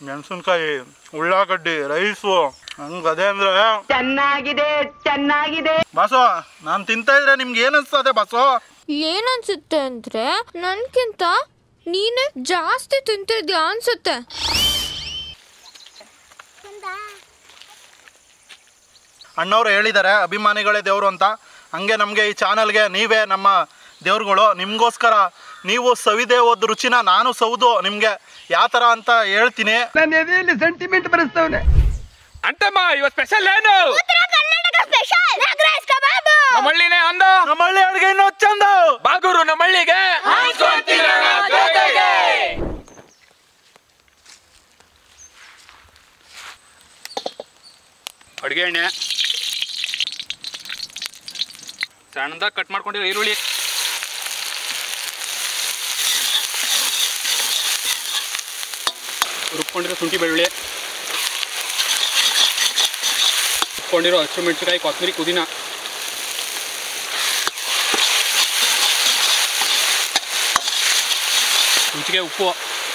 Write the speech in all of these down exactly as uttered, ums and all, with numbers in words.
ಮೆಣಸಿನ್ಕಾಯಿ, ಉಳ್ಳಾಗಡ್ಡಿ, ರೈಸು, ಹಂಗ ಅದೇ ಅಂದ್ರೆ ಚೆನ್ನಾಗಿದೆ ಚೆನ್ನಾಗಿದೆ ಬಾಸು. ನಾನು ತಿಂತಾ ಇದ್ರೆ ನಿಮ್ಗೆ ಏನ್ ಅನ್ಸ್ತದೆ ಬಾಸು? ಏನನ್ಸುತ್ತೆ ಅಂದ್ರೆ ನನ್ಕಿಂತ ನೀನೆ ಜಾಸ್ತಿ ತಿಂತಿದ್ಯಾ ಅನ್ಸುತ್ತೆ. ಅಣ್ಣವ್ರು ಹೇಳಿದ್ದಾರೆ ಅಭಿಮಾನಿಗಳೇ ದೇವರು ಅಂತ. ಹಂಗೆ ನಮಗೆ ಈ ಚಾನಲ್ಗೆ ನೀವೇ ನಮ್ಮ ದೇವ್ರುಗಳು. ನಿಮಗೋಸ್ಕರ ನೀವು ಸವಿದೆ ಹೋದ ರುಚಿನ ನಾನು ಸೌದು ನಿಮಗೆ ಯಾವ ಥರ ಅಂತ ಹೇಳ್ತೀನಿ. ನನ್ನ ಎದೆಯಲ್ಲಿ ಸೆಂಟಿಮೆಂಟ್ ಬರೆಸ್ತವನೆ ಅಂತಮ್ಮ. ಇವತ್ತು ಸ್ಪೆಷಲ್ ಏನು? ಉತ್ತರ Karnataka special egg rice kebab. ನಮ್ಮಳ್ಳಿನೇ ಅಂದ. ನಮ್ಮಳ್ಳಿ ಅಡುಗೆ ಇನ್ನೂ ಚಂದ. ಬಾಗೂರು ನಮ್ಮಳ್ಳಿಗೆ ಅಡುಗೆ ಎಣ್ಣೆ, ಸಣ್ಣದಾಗ ಕಟ್ ಮಾಡ್ಕೊಂಡಿರೋ ಈರುಳ್ಳಿ, ರುಬ್ಕೊಂಡಿರೋ ಶುಂಠಿ ಬೆಳ್ಳುಳ್ಳಿ, ರುಬ್ಕೊಂಡಿರೋ ಹಸಿಮೆಣಸಿನಕಾಯಿ, ಕೊತ್ತಂಬರಿ, ಪುದೀನ, ರುಚಿಗೆ ಉಪ್ಪು,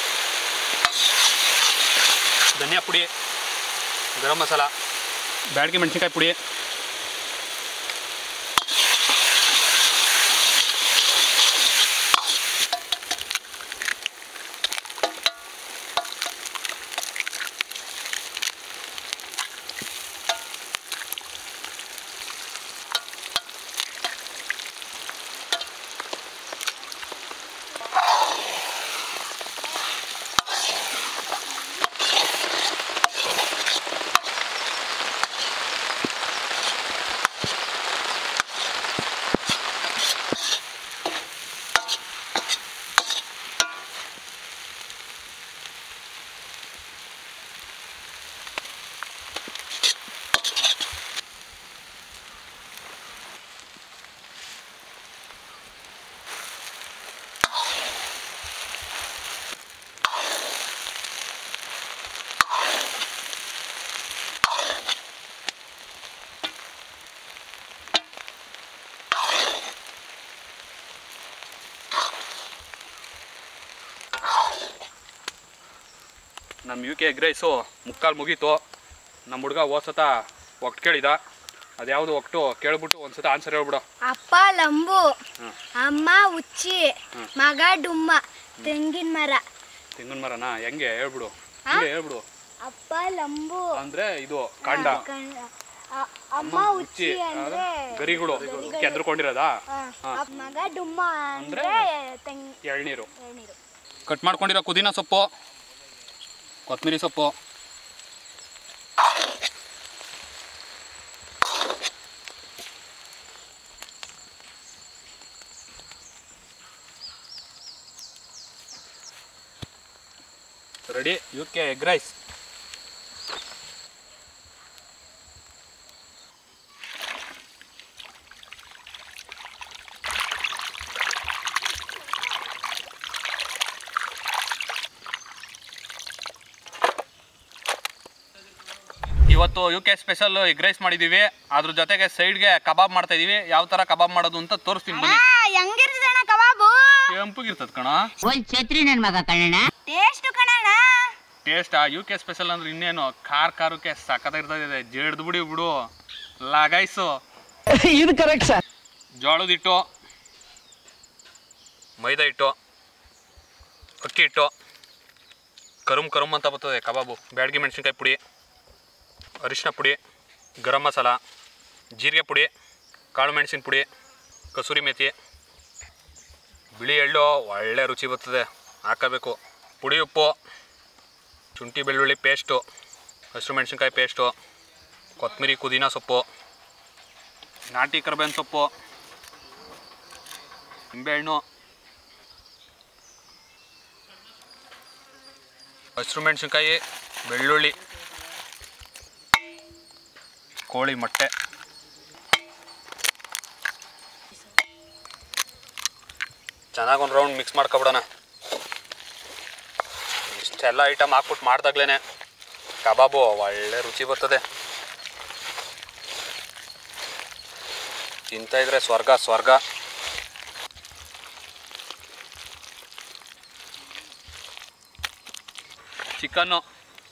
ಧನಿಯಾ ಪುಡಿ, ಗರಂ ಮಸಾಲ, ಬ್ಯಾಡಗಿ ಮೆಣಸಿನ್ಕಾಯಿ ಪುಡಿ, ನಮ್ಮ ಯು ಕೆ ಎಗ್ ರೈಸು ಮುಕ್ಕಾಲು ಮುಗೀತು. ನಮ್ಮ ಹುಡುಗ ಹೋದ್ಸತ ಒಟ್ಟು ಕೇಳಿದ. ಅದ್ಯಾವುದು ಒಟ್ಟು ಕೇಳ್ಬಿಟ್ಟು ಒಂದ್ಸತ ಆನ್ಸರ್ ಹೇಳ್ಬಿಡು. ಅಪ್ಪ ಲಂಬು, ಅಮ್ಮ ಉಚ್ಚಿ, ಮಗ ಡುಮ್ಮ, ತೆಂಗಿನ ಮರ. ತೆಂಗಿನ ಮರನಾ? ಹೆಂಗೆ ಹೇಳ್ಬಿಡು, ಹಿಂಗೆ ಹೇಳ್ಬಿಡು. ಅಪ್ಪ ಲಂಬು ಅಂದ್ರೆ ಇದು ಕಾಂಡ, ಅಮ್ಮ ಉಚ್ಚಿ ಅಂದ್ರೆ ಗರಿಗಳು ಕೆದ್ರಕೊಂಡಿರೋದಾ? ಮಗ ಡುಮ್ಮ ಅಂದ್ರೆ ಎಳ್ನೀರು. ಕಟ್ ಮಾಡ್ಕೊಂಡಿರೋ ಪುದೀನ ಸೊಪ್ಪು, ಕೊತ್ತಂಬರಿ ಸೊಪ್ಪು, ready U K egg rice. ಇವತ್ತು U K special egg rice ಮಾಡಿದ್ದೀವಿ. ಅದ್ರ ಜೊತೆಗೆ ಸೈಡ್ಗೆ ಕಬಾಬ್ ಮಾಡ್ತಾ ಇದೀವಿ. ಯಾವ ಥರ ಕಬಾಬ್ ಮಾಡೋದು ಅಂತ ತೋರಿಸ್ತೀನಿ ಬನ್ನಿ. ಹೆಂಗಿರ್ತದಣ್ಣ ಕಬಾಬು? ಕೆಂಪಗಿರ್ತದ ಕಣ. ಒಂದ್ ಛತ್ರಿ ನನ್ ಮಗ ಕಣ್ಣ. ಟೇಸ್ಟ್ ಕಣಣ್ಣ. ಟೇಸ್ಟ್ ಯು ಕೆ ಸ್ಪೆಷಲ್ ಅಂದ್ರೆ ಇನ್ನೇನು, ಖಾರ ಖಾರಕ್ಕೆ ಸಖತ್ತಾಗಿರ್ತದೆ. ಜೇಡ್ದು ಬಿಡಿ ಬಿಡು ಲಗಾಯ್ಸು. ಇದು ಕರೆಕ್ಟ್ ಸರ್. ಜೋಳದ ಹಿಟ್ಟು, ಮೈದಾ ಹಿಟ್ಟು, ಅಕ್ಕಿ ಹಿಟ್ಟು, ಕರುಮ್ ಕರುಮ್ ಅಂತ ಬರ್ತದೆ ಕಬಾಬು, ಬ್ಯಾಡಗಿ ಮೆಣಸಿನ್ಕಾಯಿ ಪುಡಿ, ಅರಿಶಿನ ಪುಡಿ, ಗರಂ ಮಸಾಲ, ಜೀರಿಗೆ ಪುಡಿ, ಕಾಳು ಮೆಣಸಿನ ಪುಡಿ, ಕಸೂರಿ ಮೇಥಿ, ಬಿಳಿ ಎಳ್ಳು ಒಳ್ಳೆ ರುಚಿ ಬರ್ತದೆ, ಹಾಕಬೇಕು. ಪುಡಿ ಉಪ್ಪು, ಶುಂಠಿ ಬೆಳ್ಳುಳ್ಳಿ ಪೇಸ್ಟು, ಹಸಿರು ಮೆಣಸಿನ್ಕಾಯಿ ಪೇಸ್ಟು, ಕೊತ್ತಂಬರಿ ಪುದೀನ ಸೊಪ್ಪು, ನಾಟಿ ಕರಿಬೇವಿನ ಸೊಪ್ಪು, ನಿಂಬೆಹಣ್ಣು, ಹಸಿರು ಮೆಣಸಿನ್ಕಾಯಿ, ಬೆಳ್ಳುಳ್ಳಿ, ಕೋಳಿ ಮೊಟ್ಟೆ, ಚೆನ್ನಾಗಿ ಒಂದು ರೌಂಡ್ ಮಿಕ್ಸ್ ಮಾಡ್ಕೊಬಿಡೋಣ. ಇಷ್ಟೆಲ್ಲ ಐಟಮ್ ಹಾಕ್ಬಿಟ್ಟು ಮಾಡ್ದಾಗ್ಲೇ ಕಬಾಬು ಒಳ್ಳೆ ರುಚಿ ಬರ್ತದೆ. ತಿಂತಾ ಇದ್ರೆ ಸ್ವರ್ಗ ಸ್ವರ್ಗ. ಚಿಕನ್ನು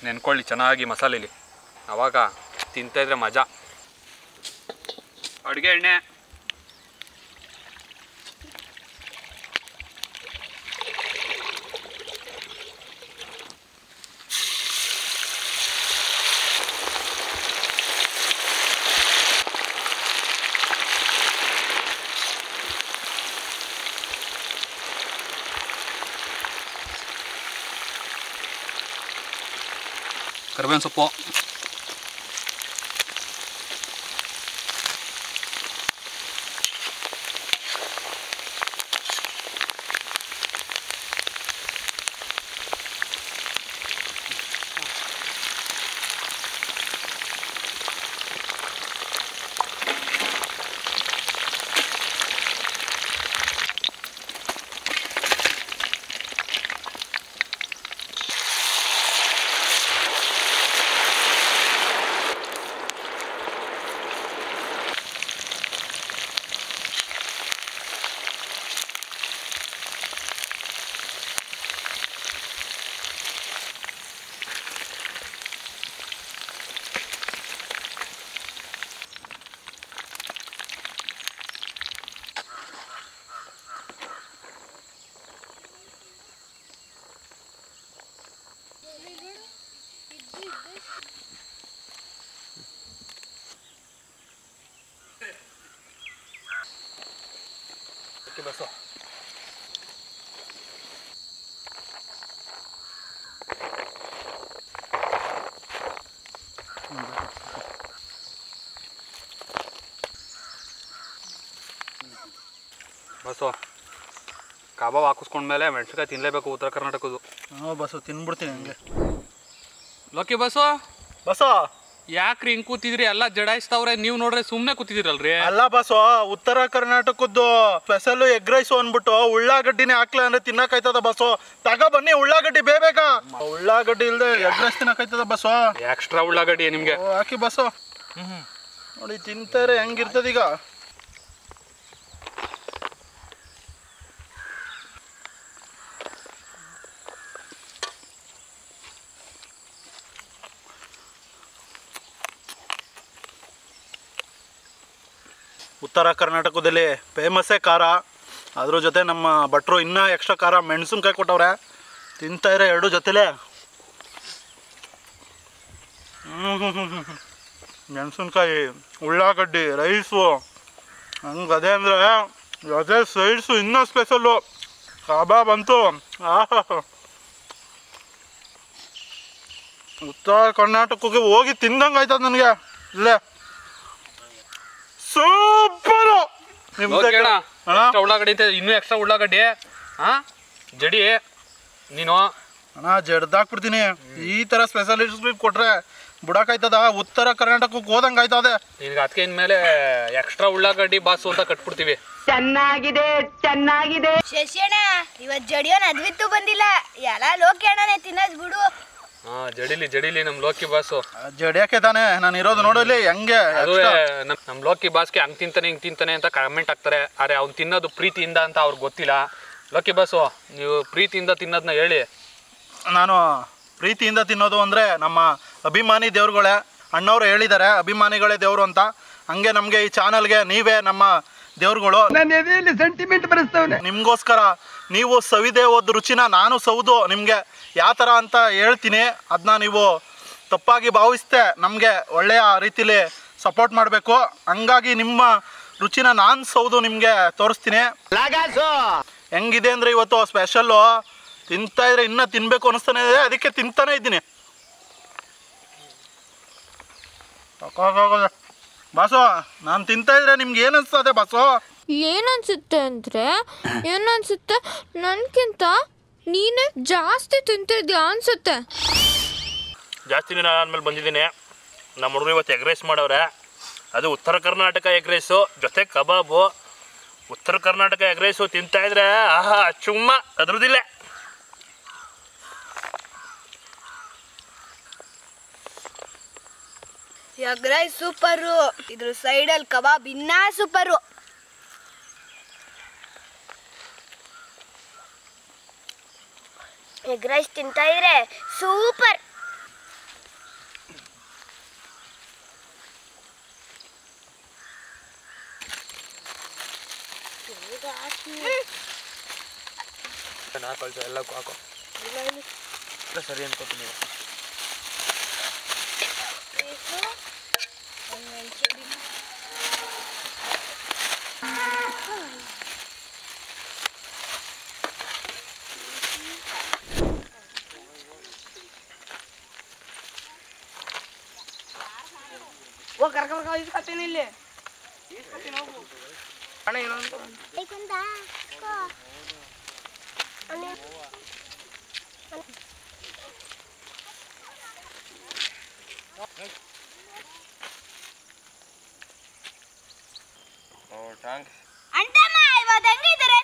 ನೆನ್ಕೊಳ್ಳಿ ಚೆನ್ನಾಗಿ ಮಸಾಲೆಲಿ, ಆವಾಗ ತಿಂತಾಯಿದ್ರೆ ಮಜಾ. ಅಡುಗೆ ಎಣ್ಣೆ, ಕರಿಬೇವಿನ ಸೊಪ್ಪು, ಬಸ್ಸು ಬಸ್ಸು ಕಬಾಬ್ ಹಾಕಿಸ್ಕೊಂಡ್ಮೇಲೆ ಮೆಣಸಿನ್ಕಾಯಿ ತಿನ್ನಲೇಬೇಕು ಉತ್ತರ ಕರ್ನಾಟಕದ್ದು. ಹಾಂ ಬಸ್ಸು ತಿನ್ಬಿಡ್ತೀನಿ ಹಂಗೆ. ಲೋಕಿ ಬಸ್ಸು ಬಸ್ಸು ಯಾಕ್ರಿ ಹಿಂಗೆ ಕೂತಿದ್ರಿ? ಎಲ್ಲ ಜಡಾಯಿಸ್ತಾವ್ರೆ, ನೀವು ನೋಡ್ರೆ ಸುಮ್ಮನೆ ಕೂತಿದ್ದೀರಲ್ರಿ. ಅಲ್ಲ ಬಸ್ಸು, ಉತ್ತರ ಕರ್ನಾಟಕದ್ದು ಸ್ಪೆಷಲ್ ಎಗ್ ರೈಸು ಅಂದ್ಬಿಟ್ಟು ಉಳ್ಳಾಗಡ್ಡಿನೇ ಹಾಕ್ಲ ಅಂದ್ರೆ ತಿನ್ನಕಾಯ್ತದ ಬಸ್ಸು. ತಗೋ ಬನ್ನಿ ಉಳ್ಳಾಗಡ್ಡಿ ಬೇಬೇಕ. ಉಳ್ಳಾಗಡ್ಡಿ ಇಲ್ಲದೆ ಎಗ್ ರೈಸ್ ತಿನ್ನಕಾಯ್ತದ ಬಸ್ಸು. ಎಕ್ಸ್ಟ್ರಾ ಉಳ್ಳಾಗಡ್ಡಿ ನಿಮಗೆ ಹಾಕಿ ಬಸ್ಸು. ನೋಡಿ ತಿಂತಾರೆ ಹೆಂಗಿರ್ತದೀಗ. ಉತ್ತರ ಕರ್ನಾಟಕದಲ್ಲಿ ಫೇಮಸ್ಸೇ ಖಾರ, ಅದ್ರ ಜೊತೆ ನಮ್ಮ ಭಟ್ರು ಇನ್ನೂ ಎಕ್ಸ್ಟ್ರಾ ಖಾರ ಮೆಣಸಿನ್ಕಾಯಿ ಕೊಟ್ಟವ್ರೆ. ತಿಂತಾಯಿದ್ರೆ ಎರಡು ಜೊತೆಲೇ ಹ್ಞೂ ಹ್ಞೂ ಹ್ಞೂ ಹ್ಞೂ ಮೆಣಸಿನ್ಕಾಯಿ, ಉಳ್ಳಾಗಡ್ಡಿ, ರೈಸು, ಹಂಗೆ ಅದೇ ಅಂದರೆ ಅದೇ ಸೈಡ್ಸು ಇನ್ನೂ ಸ್ಪೆಷಲ್ಲು ಕಬಾಬ್ ಅಂತೂ ಆಹಾ. ಉತ್ತರ ಕರ್ನಾಟಕಕ್ಕೆ ಹೋಗಿ ತಿಂದಂಗೆ ಆಯ್ತದ ನನಗೆ. ಇಲ್ಲೇ ಸೂಪರು. ಎಕ್ಸ್ಟ್ರಾ ಉಳ್ಳಾಗಡ್ಡಿ ಅಂತ ಇನ್ನೂ ಎಕ್ಸ್ಟ್ರಾ ಉಳ್ಳಾಗಡ್ಡಿ. ಹಾಂ ಜಡಿ ನೀನು ಅಣ್ಣ ಜಡ್ದಾಕ್ಬಿಡ್ತೀನಿ. ಈ ಥರ ಸ್ಪೆಷಲಿಸ್ಟ್ ಕೊಟ್ರೆ ಬುಡಕಾಯ್ತದ. ಉತ್ತರ ಕರ್ನಾಟಕಕ್ಕೆ ಹೋದಂಗೆ ಆಯ್ತದೆ. ನಿನ್ಗೆ ಅದಕ್ಕೆ ಇನ್ಮೇಲೆ ಎಕ್ಸ್ಟ್ರಾ ಉಳ್ಳಾಗಡ್ಡಿ ಬಾಸು ಅಂತ ಕಟ್ಬಿಡ್ತೀವಿ. ಚೆನ್ನಾಗಿದೆ ಚೆನ್ನಾಗಿದೆ. ಶಶಿಯಣ್ಣ ಇವತ್ತು ಜಡಿಯೋನ್ ಅದ್ವಿತ್ತು ಬಂದಿಲ್ಲ, ಎಲ್ಲ ಲೋಕಿ ಅಣ್ಣನೇ ತಿನ್ನೋದು ಬಿಡು. ಹಾ ಜಡಿಲಿ ಜಡಿಲಿ ನಮ್ ಲೋಕಿ ಬಾಸು ಜಡಿಯಕ್ಕೆ ತಾನೆ ನಾನು ಇರೋದು. ನೋಡಲಿ ಹೆಂಗೆ ಅದುವೇ ನಮ್ ಲೋಕಿ ಬಾಸ್ಗೆ ಹಂಗ್ ತಿಂತಾನೆ ಹಿಂಗ್ ತಿಂತಾನೆ ಅಂತ ಕಮೆಂಟ್ ಹಾಕ್ತಾರೆ. ಅರೆ ಅವ್ನು ತಿನ್ನೋದು ಪ್ರೀತಿಯಿಂದ ಅಂತ ಅವ್ರಿಗೆ ಗೊತ್ತಿಲ್ಲ. ಲೋಕಿ ಬಾಸು ನೀವು ಪ್ರೀತಿಯಿಂದ ತಿನ್ನೋದನ್ನ ಹೇಳಿ. ನಾನು ಪ್ರೀತಿಯಿಂದ ತಿನ್ನೋದು ಅಂದರೆ ನಮ್ಮ ಅಭಿಮಾನಿ ದೇವ್ರುಗಳೇ. ಅಣ್ಣವ್ರು ಹೇಳಿದ್ದಾರೆ ಅಭಿಮಾನಿಗಳೇ ದೇವರು ಅಂತ. ಹಂಗೆ ನಮಗೆ ಈ ಚಾನಲ್ಗೆ ನೀವೇ ನಮ್ಮ ದೇವ್ರುಗಳು. ನನ್ನ ಎದೆಯಲ್ಲಿ ಸೆಂಟಿಮೆಂಟ್ ಬರೆಸ್ತವನೆ. ನಿಮಗೋಸ್ಕರ ನೀವು ಸವಿದೆ ಹೋದ ರುಚಿನ ನಾನು ಸೌದು ನಿಮಗೆ ಯಾವ ಥರ ಅಂತ ಹೇಳ್ತೀನಿ. ಅದನ್ನ ನೀವು ತಪ್ಪಾಗಿ ಭಾವಿಸ್ತೆ ನಮಗೆ ಒಳ್ಳೆಯ ರೀತಿಲಿ ಸಪೋರ್ಟ್ ಮಾಡಬೇಕು. ಹಂಗಾಗಿ ನಿಮ್ಮ ರುಚಿನ ನಾನು ಸೌದು ನಿಮಗೆ ತೋರಿಸ್ತೀನಿ. ಹೆಂಗಿದೆ ಅಂದರೆ ಇವತ್ತು ಸ್ಪೆಷಲ್ಲು ತಿಂತಾ ಇದ್ರೆ ಇನ್ನೂ ತಿನ್ನಬೇಕು ಅನ್ನಿಸ್ತಾನೆ ಇದೆ, ಅದಕ್ಕೆ ತಿಂತಾನೆ ಇದ್ದೀನಿ. ಬಾಸು ನಾನು ತಿಂತಾ ಇದ್ರೆ ನಿಮ್ಗೆ ಏನು ಅನಿಸ್ತದೆ ಬಾಸು? ಏನನ್ಸುತ್ತೆ ಅಂದರೆ ಏನನ್ಸುತ್ತೆ ನನಗಿಂತ ನೀನೇ ಜಾಸ್ತಿ ತಿಂತಿದ್ಯಾ ಅನ್ಸುತ್ತೆ. ಜಾಸ್ತಿ ದಿನ ಆದಮೇಲೆ ಬಂದಿದ್ದೀನಿ. ನಮ್ಮ ಹುಡುಗರು ಇವತ್ತು ಎಗ್ ರೈಸ್ ಮಾಡವ್ರೆ. ಅದು ಉತ್ತರ ಕರ್ನಾಟಕ ಎಗ್ ರೈಸು ಜೊತೆ ಕಬಾಬು. ಉತ್ತರ ಕರ್ನಾಟಕ ಎಗ್ ರೈಸು ತಿಂತಾಯಿದ್ರೆ ಆಹಾ ಚುಮ್ಮ ಅದ್ರದ್ದಿಲ್ಲ. ಎಗ್ ರೈಸ್ ಸೂಪರು, ಇದ್ರ ಸೈಡಲ್ಲಿ ಕಬಾಬ್ ಇನ್ನೂ ಸೂಪರು. ಎಗ್ ರೈಸ್ ತಿಂತಾ ಇದ್ರೆ ಸೂಪರ್. ಹಾಕೊಳ್ತು ಎಲ್ಲಕ್ಕೂ ಹಾಕೋ ಸರಿ ಅನ್ಕೋತೀನಿ. ಓ ಕರ್ಕ ಇಸ್ಕೊತೀನಿ ಇಲ್ಲಿ ಅಣ್ಣ ಏನೋ ಅಂತಮ್ಮ ಇವತ್ತು ಹೆಂಗಿದ್ದಾರೆ